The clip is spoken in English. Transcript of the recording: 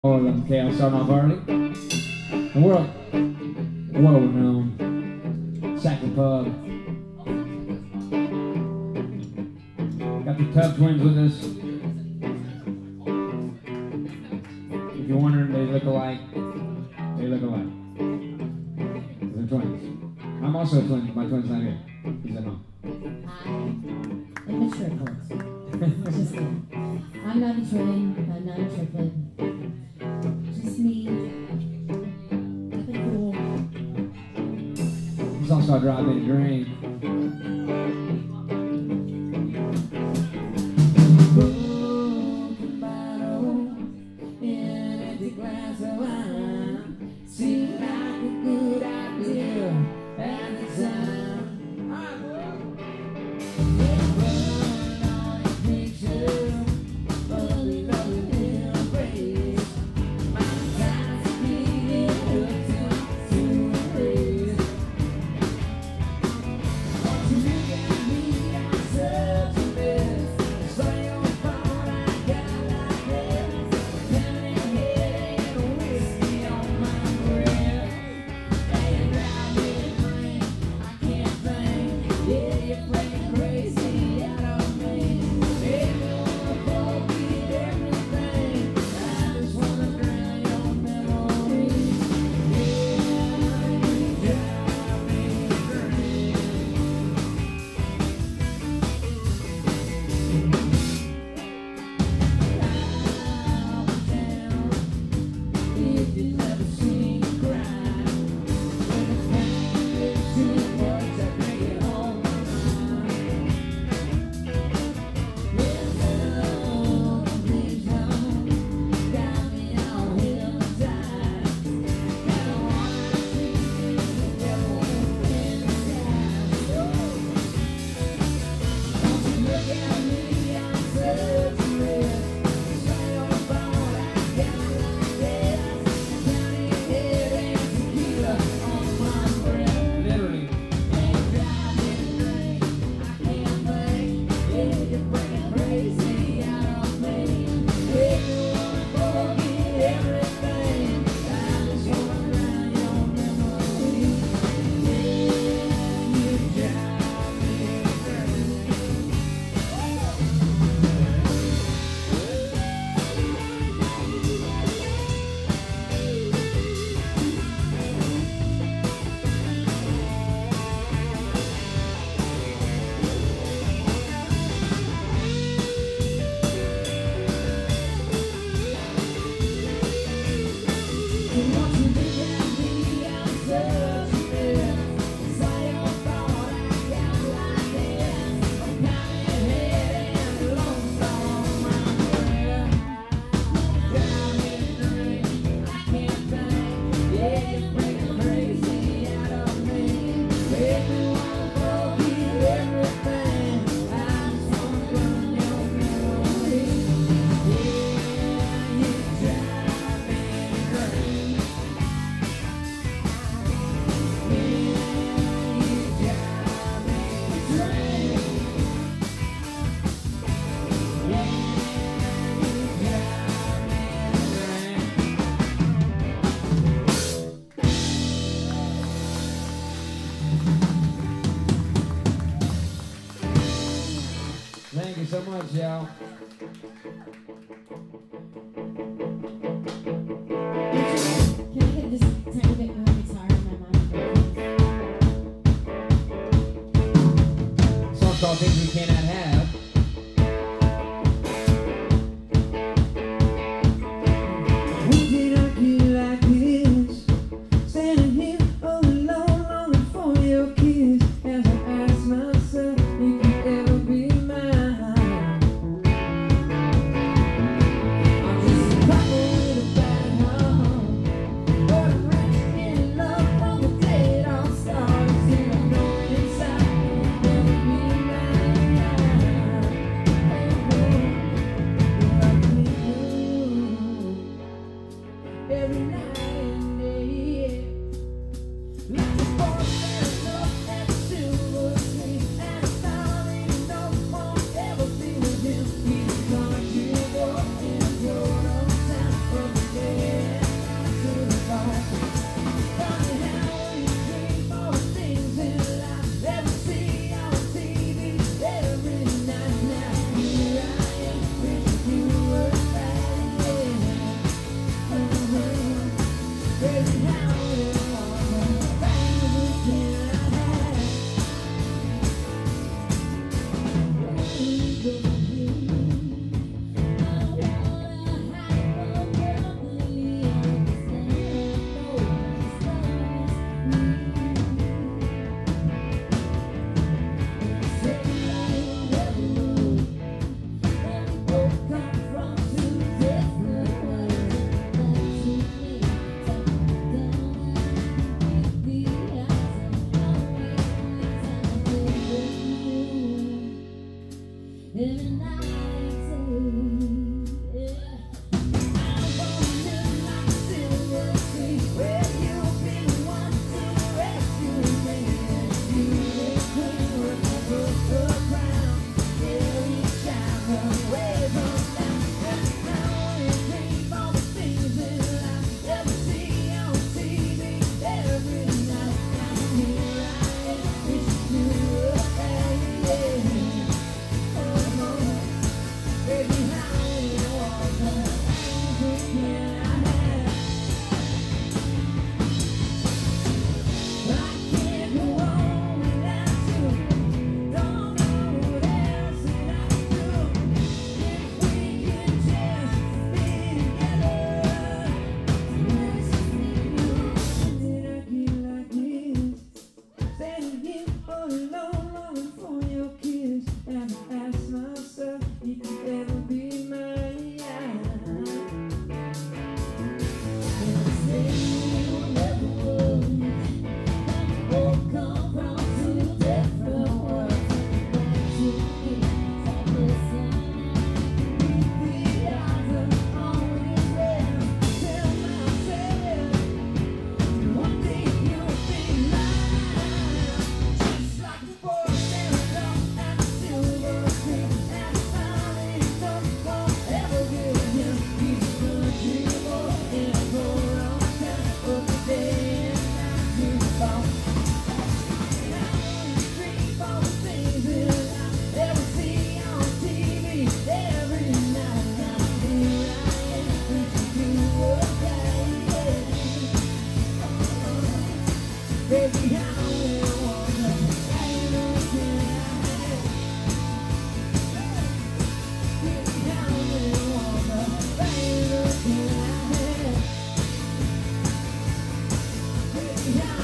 Okay, I'm starting off early. The world-known Sackville Pub. Got the Tub Twins with us. If you're wondering, they look alike. They look alike. They're twins. I'm also a twin. My twin's not here. He's at home. I'm a triplet. Just kidding. I'm not a twin. I'm not a triplet. Just me. Nothing cool. He's also a driving a drink. Broken bottle in an empty glass of wine seemed like a good idea at the time. Thank you so much, y'all. Can I get just a tiny bit more guitar in my mind? This song's called Things We Cannot Have. When did I get like this? Standing here all alone, longing for your kiss. As I ask myself, if you ever be mine. I'm just a couple with a bad heart, but I'm wretched in love from the day it all started. Still I know inside you'll never be mine. Every night and day, like a force that's up at silver sea, and I found it no won't ever be with him. He's gonna give up in a total time from the day Yeah.